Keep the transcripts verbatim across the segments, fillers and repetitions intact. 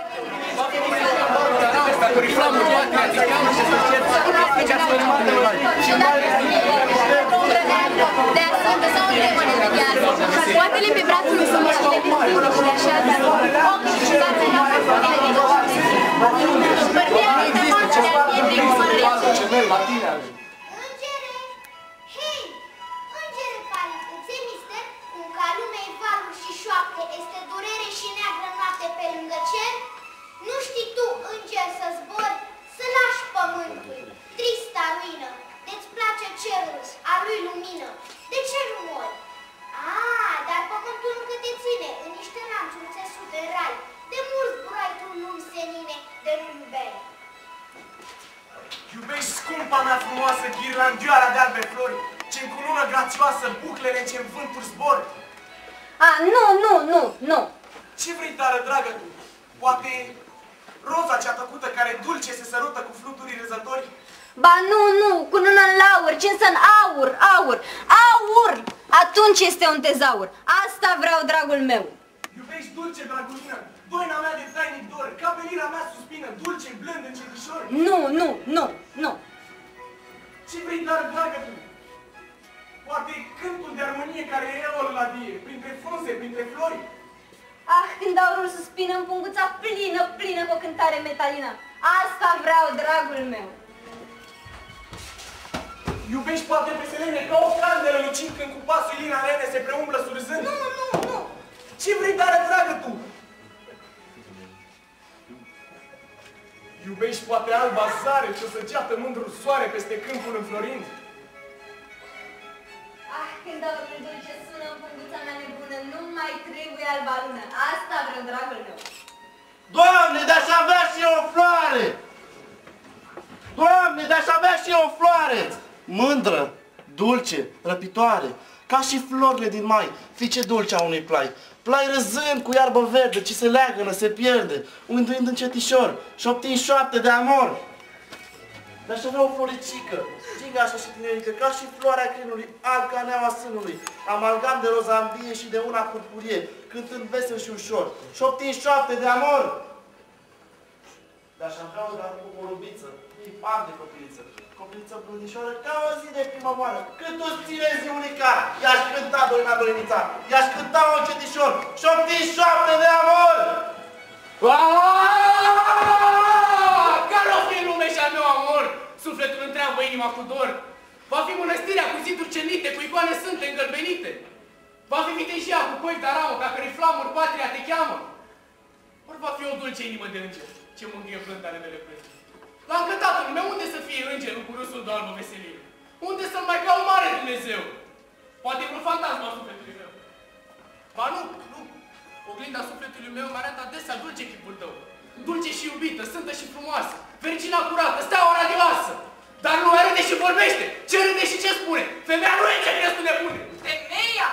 Poate-le pe brațul lui să mă și le deschid și așa, dar ochii și cartea n-au fost bine de tot. Bărbia este moarte de-a pietrei cu mărăie. Îngere! Hei! Îngere palid, îți mister? Cum ca lumea e valuri și șoapte, este durere și neagră noapte pe lângă cer? Nu știi tu, înger, să zbori, să lași pământul, trista ruină, de-ți place cerul, a lui lumină. De ce nu mori? Ah, dar pământul încă te ține, în niște lanțuri țesute în rai. De mult zburai tu în lumi senine, de nu iubeai. Iubești scumpa mea frumoasă, ghirlandioara de albe flori, ce-n cu lună grațioasă, buclele ce-n vântul zbor. A, nu, nu, nu, nu. Ce vrei, dară, dragă tu? Poate roza cea tăcută care dulce se sărută cu fluturii răzători? Ba nu, nu, cu nună în laur, ci însă în aur, aur, aur! Atunci este un tezaur. Asta vreau, dragul meu. Iubești dulce, dragulină, doina mea de tainic dor, ca venirea mea suspină, dulce, blând, încetișor. Nu, nu, nu, nu. Ce vrei, dar, dragă tu? Poate cântul de armonie care e o la die, printre frunze, printre flori? Ah, când aurul suspină în punguța plină, plină cu o cântare metalină. Asta vreau, dragul meu. Iubești poate pe selene ca o candelă lucind când cu pasul lina rene se preumblă surzând? Nu, nu, nu. Ce vrei, dar, dragă tu? Iubești poate alba zare ce o săgeată mândru soare peste câmpul înflorind? Ah, când aurul dulce sună în punguța mea nebună, nu mai trebuie alba lună. Asta vreau, dragul meu. Doamne, de-aș avea și eu o floare! Doamne, de-aș avea și eu o floare! Mândră, dulce, răpitoare, ca și florile din mai, fiice dulce a unui plai. Plai râzând cu iarbă verde, ci se leagănă, se pierde, unduind încetișor, șoptind șoapte de amor. De-aș avea o floricică, gingașă și tinerică, ca și floarea crinului, alb ca neaua sânului, amalgam de rozambie și de una purpurie, cântând vesel și ușor, șoptind șoapte de amor. De-aș avea o, dar o lubiță, tipar de copiliță, copiliță blândișoară ca o zi de primăvară. Cât o ține ziunica, i-aș cânta doina dorinița, i-aș cânta o încetișor, șoptind șoapte de amor. Care-o fi lume și al meu amor? Sufletul întreabă inima cu dor. Va fi mănăstirea cu ziduri cenite, cu icoane sfinte îngălbenite. Va fi viteșia cu coi de aramă, pe a cărei flamuri patria te cheamă. Ori va fi o dulce inimă de înger, ce mângâie plântare de repreză. La încătatul meu, unde să fie îngerul cu râsul de albă veselie? Unde să-l mai caut mare Dumnezeu? Poate vreun fantasma a sufletului meu. Ba nu, nu. Oglinda sufletului meu mi-arată adesea dulce chipul tău. Dulce și iubită, sfântă și frumoasă, vergina curată, steaua radioasă. Dar nu râde și vorbește, ce râde și ce spune. Femeia nu e ce crezi nebune. Femeia?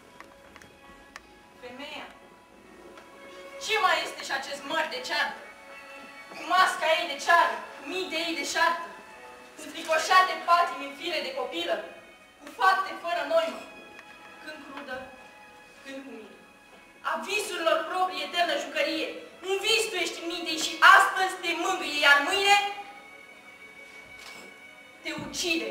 Femeia? Ce mai este și acest măr de ceartă? Cu masca ei de ceară, cu mii de ei de șartă, înfricoșate patimi în fire de copilă, cu fapte fără noimă, când crudă, când cu milă. A visurilor proprii eternă jucărie, un vis tu ești în minte și astăzi te mângâie, iar mâine te ucide.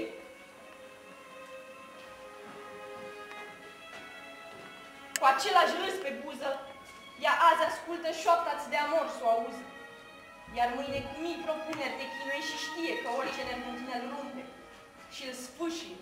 Cu același râs pe buză, ea azi ascultă șoapta-ți de amor s-o auză. Iar mâine cu mii propuneri te chinuie și știe că orice nebuntine îl rumpe și îl sfâșie.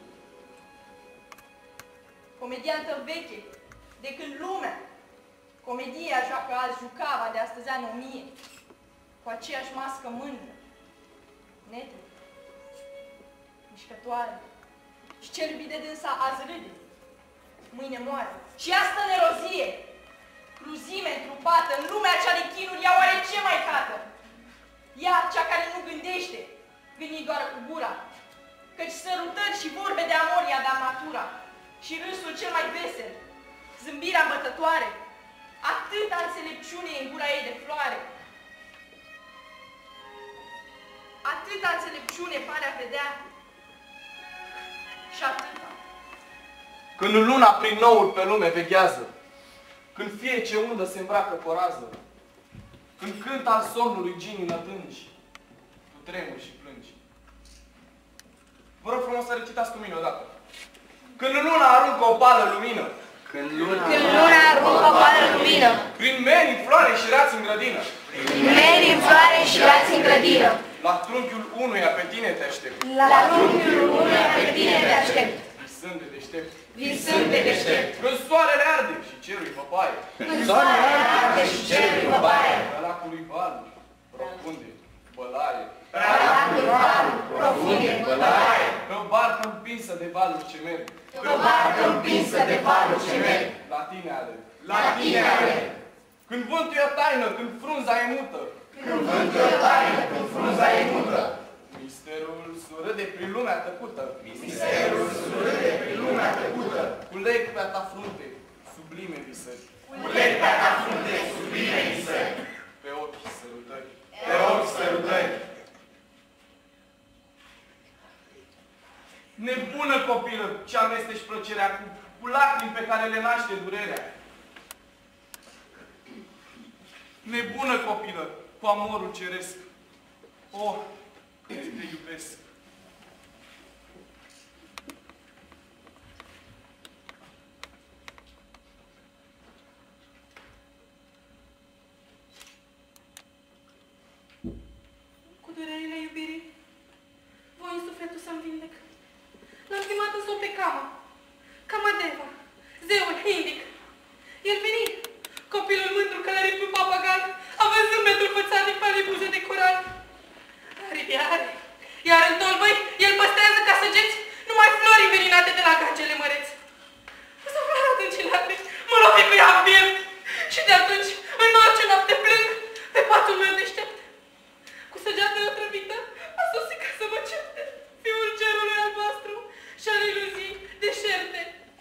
Comediantă veche, de când lumea, comedia joacă azi jucava de astăzi ani o mie, cu aceeași mască mândră, netă, mișcătoare, și cel iubit de dânsa azi râde, mâine moare. Și asta nerozie, cruzime întrupată, în lumea cea de chinuri, ea oare ce mai cată? Ea, cea care nu gândește, gândi doar cu gura, căci sărutări și vorbe de amor i-a dat natura, și râsul cel mai vesel, zâmbirea îmbătătoare, atâta înțelepciune în gura ei de floare. Atâta înțelepciune pare a vedea și atâta. Când luna prin nouri pe lume veghează, când fie ce undă se îmbracă cu o rază, În cânt al somnului ginii nătângi, tu tremuri și plângi. Vă rog frumos să recitați cu mine odată. Când luna aruncă o pală lumină. Când luna, Când luna aruncă o pală lumină. Prin meni, floare și rați în grădină. Prin meni, floare și rați în grădină. La trunchiul unuia pe tine te aștept. La trunchiul unuia pe tine te aștept. Visând de deștept. Visând de deștept. Când soarele arde și cerul-i văpaie. Când soarele arde și cerul-i văpaie. Pe lacului valuri, profunde, bălaie. Pe lacul valuri, profunde, bălaie. Pe o barcă împinsă de valuri ce merg. Pe o barcă împinsă de valuri ce merg. La tine alerg. La tine alerg. Când vântul e taină, când frunza e mută. Când vântul e taină, când frunza e mută. Misterul surâde prin lumea tăcută. Misterul surâde prin lumea tăcută. Culeg pe a ta frunte, sublime visări. Culeg pe a ta frunte, sublime visări. Pe ochi sărutări. Pe ochi sărutări. Nebună copilă, ce amesteci plăcerea cu, cu lacrimi pe care le naște durerea. Nebună copilă, cu amorul ceresc. Oh, te iubesc. Cu durerile iubirii, voi în sufletul să-mi vindec. L-am chemat în somn pe Kama, Kamadeva, zeul indic. El veni, copilul mândru călărit pe papagal, având zâmbetul fățarnic pe ale buze de coral. Aripi are, iar în tolbăi el păstrează ca săgeți numai flori înveninate de la gagele măreți. S-a aflat adâncii lacrimi, mă lovi cu ea în piept și de atunci, în orice noapte plâng, pe patul meu deștept. Cu săgeată otrăvită, a sosit ca să mă certe, fiul cerului albastru și al iluzii deșerte.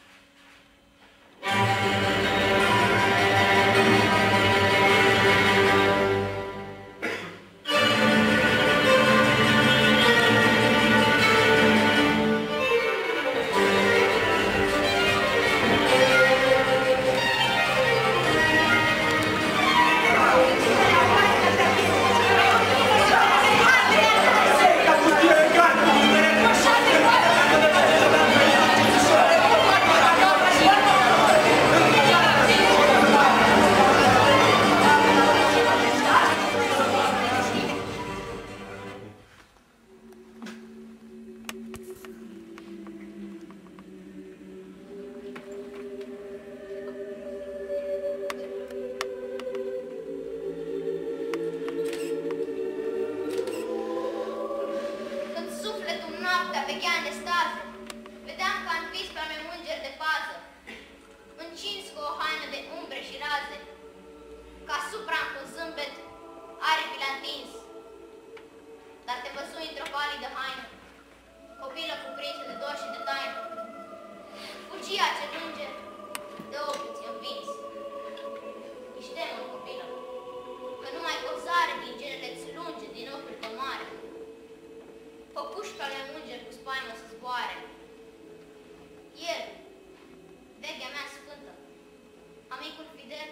Când sufletul noaptea veghea în estaze, vedeam ca în vis pe al meu înger de pază, încins cu o haină de umbre și raze, ca supra cu zâmbet, aripile întins. Dar te văzui într-o palidă haină, copilă cuprinsă de dor și de taină. Fugi acel înger, de ochii ți învins. Ești demon, copilă, că numai o zare din genele îți lunge din ochiul tău mare. Făcuși pe ale înger cu spaimă să zboare. El, vechea mea sfântă, amicul fidel,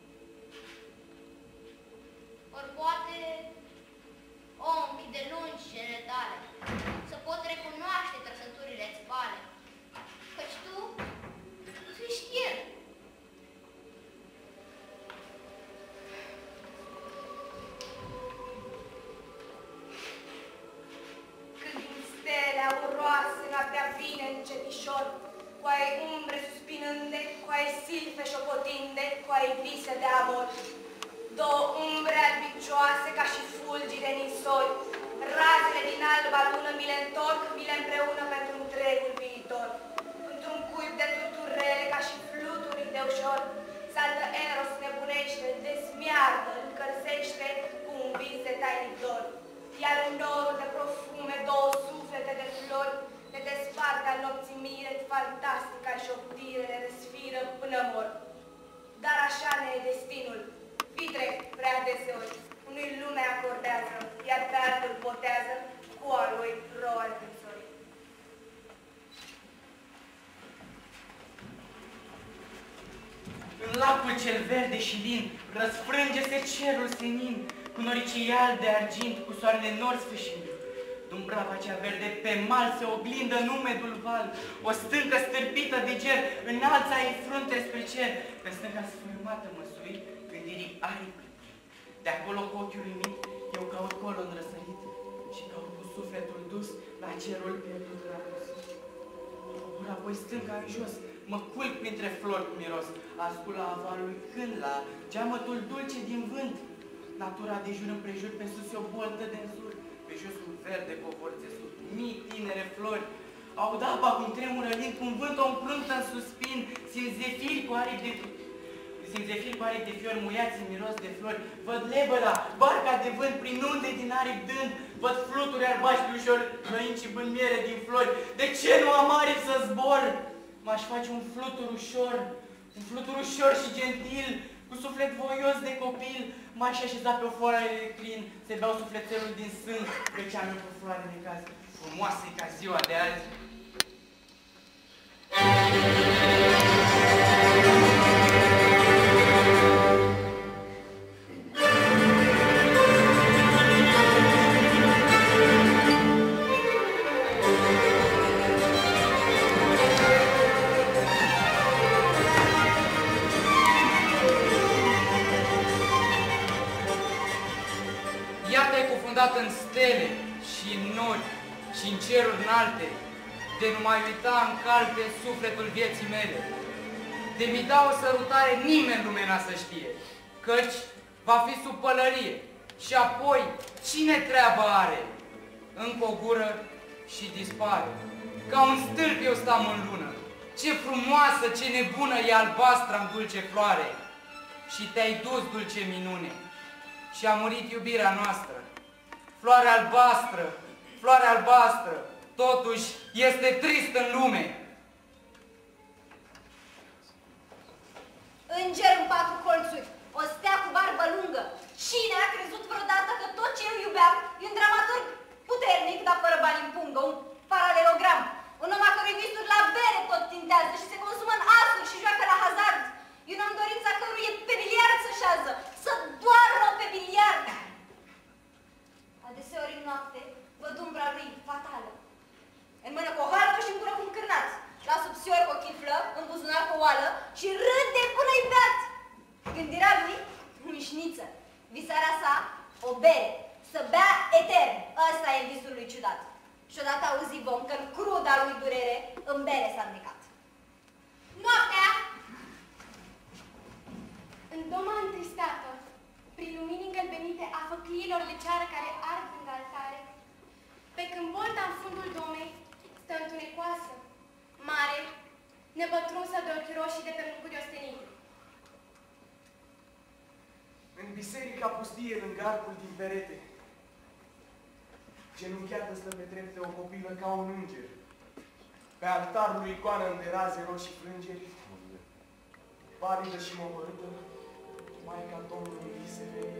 ori poate om de lungi genele tale, să pot recunoaște trăsăturile-ți pale, căci tu, tu ești el. Când din stele auroase noaptea vine încetișor, cu ai umbre suspinânde, cu ai silfe șopotinde, cu ai vise de amor. Două umbre albicioase ca și fulgi de nisori, razele din alba lună mi le întorc, mi le împreună pentru întregul viitor. Într-un cuib de turturele ca și fluturi de ușor, saltă Eros, nebunește, desmiardă, încălzește cu un vis de tainic dor. Iar în norul de profume, două suflete de flori, le despart al nopții mire, fantastica șoptire, le răsfiră până mor. Dar așa ne e destinul. Fii drept, prea deseori, unui lume acordează, iar pe altul botează cu a lui roa vinsori. În lacul Nordul cel verde și lin, răsfrânge-se cerul senin, cu noricii albi de argint, cu soarele nor sfâșind. Dumbrava cea verde pe mal se oglindă în umedul val, o stâncă stârpită de ger, înalța ei frunte spre cer. Pe stânca sfârmată măsui, gândirii aripi. De acolo cu ochiul uimit, eu caut colo în răsărit și caut cu sufletul dus la cerul pierdut radus. Ori apoi stânca în jos, mă culc printre flori cu miros, ascult la avalul când la geamătul dulce din vânt. Natura de jur împrejur, pe sus e o boltă de însur, pe jos un verde covor țesut, mii tinere flori. Aud apa cum tremură lin, cum vânt o împruntă în suspin, simt zefiri cu aripi de simt zefiri cu aripi de fiori muiați în miros de flori. Văd lebăda, barca de vânt prin unde din aripi dând, văd fluturi albaștri ușor, răind și bând miere din flori. De ce nu am aripi să zbor? M-aș face un flutur ușor, un flutur ușor și gentil, cu suflet voios de copil, m-aș așeza pe o foaie de crin, să beau sufletelul din sân, pe cea mea cu floare de caz, frumoasă ca ziua de azi. În stele și în nori și în ceruri înalte, de nu mai uita în calte sufletul vieții mele. De mi da o sărutare nimeni lume n-a să știe, căci va fi sub pălărie și apoi cine treabă are? Încă o gură și dispare. Ca un stâlp eu stam în lună, ce frumoasă, ce nebună e albastra-n dulce floare. Și te-ai dus, dulce minune, și a murit iubirea noastră. Floare albastră, floare albastră, totuși este trist în lume. Înger în patru colțuri, o stea cu barbă lungă. Cine a crezut vreodată că tot ce eu iubeam e un dramaturg puternic, dar fără bani în pungă, un paralelogram, un om a cărui visuri la bere tot tintează și se consumă în asuri și joacă la hazard, e un om dorința căruia pe biliard să șează, să doarmă pe biliard. Adeseori în noapte văd umbra lui fatală, în mână cu o halbă și în gură cu un cârnat, la subțior cu o chiflă, în buzunar cu o oală și râde până-i beat. Gândirea lui, mișniță, visarea sa, o bere, să bea etern. Ăsta e visul lui ciudat. Și odată auzi vom că în cruda lui durere în bere s-a înnecat. Noaptea, în doma întristată, prin lumini îngălbenite a făcliilor de ceară care ard lângă altare, pe când bolta în fundul domei stă întunecoasă, mare, nebătrunsă de ochi roșii de pe mucuri ostenite. În biserica pustie, lângă arcul din perete, genunchiată stă pe trepte o copilă ca un înger. Pe altarul icoană de raze roșii frângeri, palidă și mohorâtă, Maica Domnului îi se vede.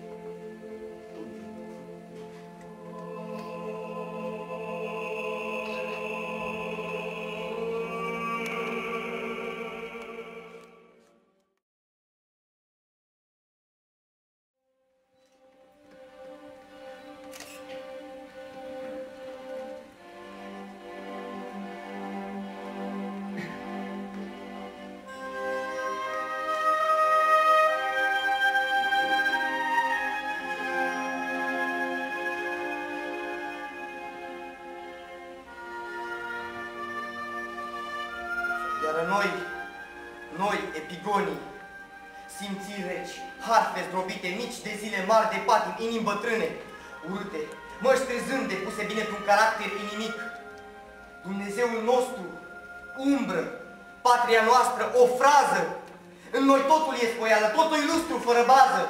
Iar noi, noi, epigonii, simțiri reci, harfe zdrobite, mici de zile mari de patim, inimi bătrâne, urâte, măști trezânde, puse bine pe un caracter inimic. Dumnezeul nostru, umbră, patria noastră, o frază, în noi totul e spoială, totul e lustru fără bază.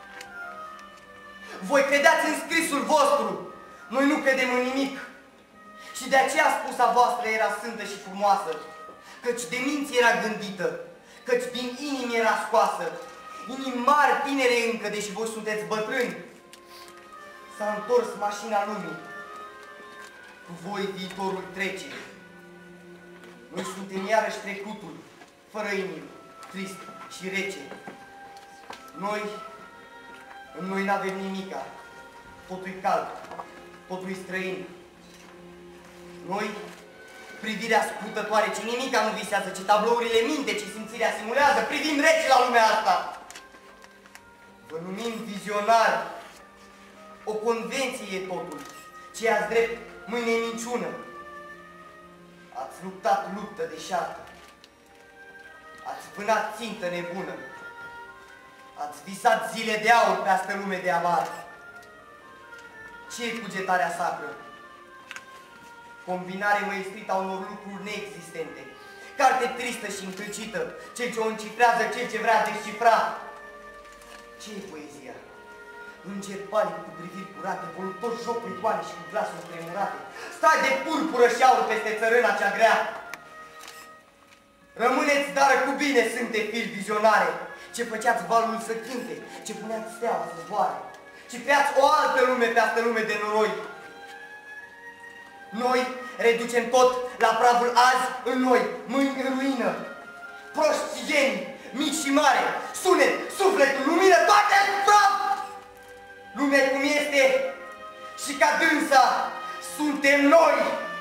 Voi credeați în scrisul vostru, noi nu credem în nimic. Și de aceea spusa voastră era sfântă și frumoasă, căci de minți era gândită, căci din inimi era scoasă, inimi mari, tinere încă, deși voi sunteți bătrâni. S-a întors mașina lumii, cu voi viitorul trece. Noi suntem iarăși trecutul, fără inimi, trist și rece. Noi, în noi n-avem nimica. Totul-i cald, totul-i străin. Noi, privirea scrutătoare, ce nimica nu visează, ce tablourile minte, ce simțirea simulează, privim rece la lumea asta. Vă numim vizionari. O convenție e totul. Ce ați drept, mâine e minciună. Ați luptat luptă deșartă. Ați vânat țintă nebună. Ați visat zile de aur pe astă lume de avar. Ce e cugetarea sacră? Combinare măestrită a unor lucruri neexistente. Carte tristă și încălcită, cel ce o încifrează, cel ce vrea descifra. Ce e poezia? Îngeri pali cu priviri curate, voluptori joc rigoane și cu glasuri tremurate. Stai de purpură și aur peste țărâna cea grea. Rămâneți, dar cu bine, sânte firi vizionare, ce făceați valul să cânte, ce puneați steaua să zboare, ce creați o altă lume pe astă lume de noroi. Noi reducem tot la pragul azi în noi, mâini în ruină. Proști și geni, mici și mare, sunet, suflet, lumină, toate în praf! Lumea cum este și ca dânsa suntem noi!